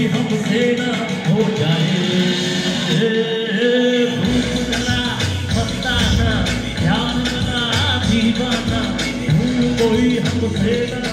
हमसे ना हो जाए, भूख चला मस्ताना, ध्यान बना दीवाना, कोई हमसे ना